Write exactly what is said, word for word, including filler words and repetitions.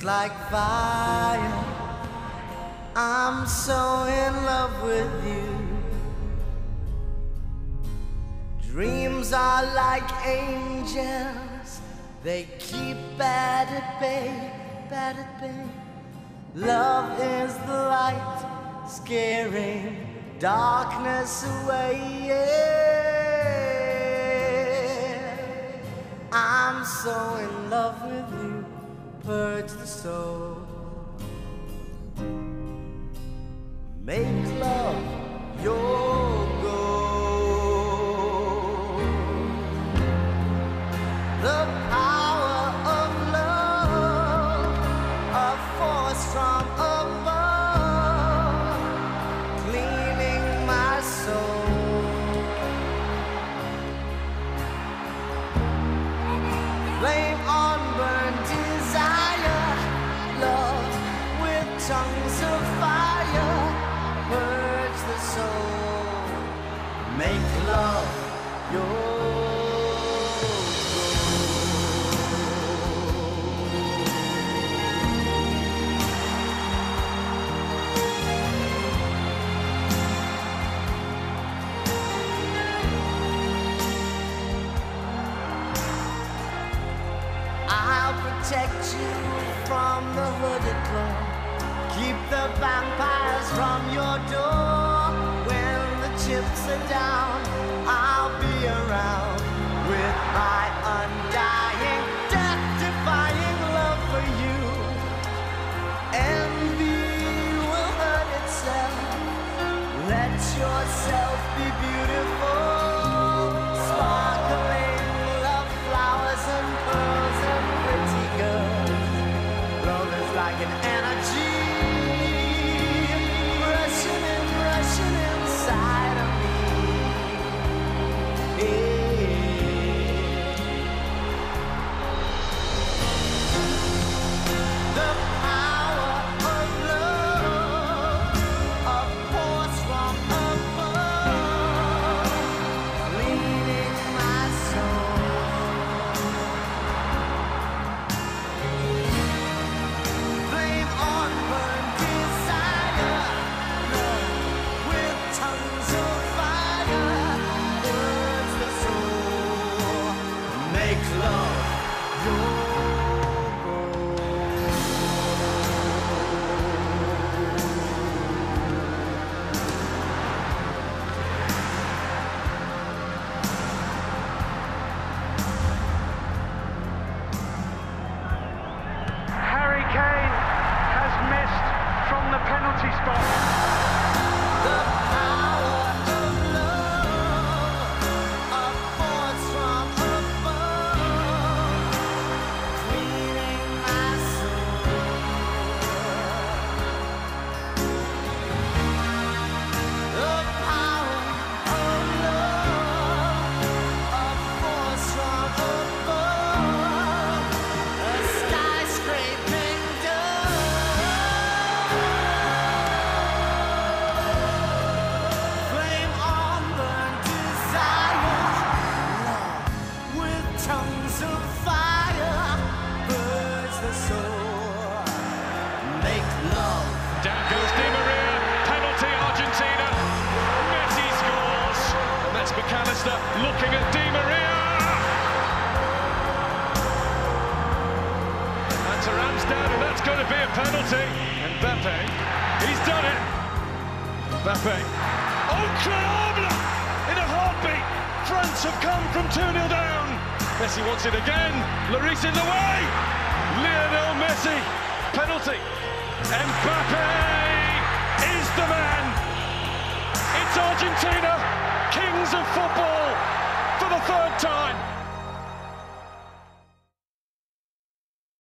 like fire. I'm so in love with you. Dreams are like angels, they keep bad at bay, bad at bay. Love is the light, scaring darkness away, yeah. I'm so in love with you, purge the soul. Make love your goal. The power of love, a force from above, cleaning my soul. Flame on burn desire, love with tongues of fire. Purge the soul, make love your I'll protect you from the hooded claw. Keep the vampires from your door. When the chips are down, I'll be around with my undying, death-defying love for you. Envy will hurt itself. Let yourself be beautiful. Sparkling love flowers and pearls and pretty girls. Love is like an energy inside of me. The power of love, a force from above, cleaning my soul. Flame on burn desire, tongues of fire, burns the soul. Make love your Harry Kane has missed from the penalty spot. the power of love, a force from above, cleaning my soul. The power of love, a force from above, a skyscraping dove. Flame on burn desire, love with tongues of fire, burns the soul. Make love. Down goes Di Maria, penalty Argentina. Messi scores. And that's McAllister looking at Di Maria. That's a Ramsdale, and that's going to be a penalty. And Mbappe, he's done it. Mbappe, incroyable! In a heartbeat, France have come from two nil down. Messi wants it again. Lloris in the way. Lionel Messi, penalty. Mbappe!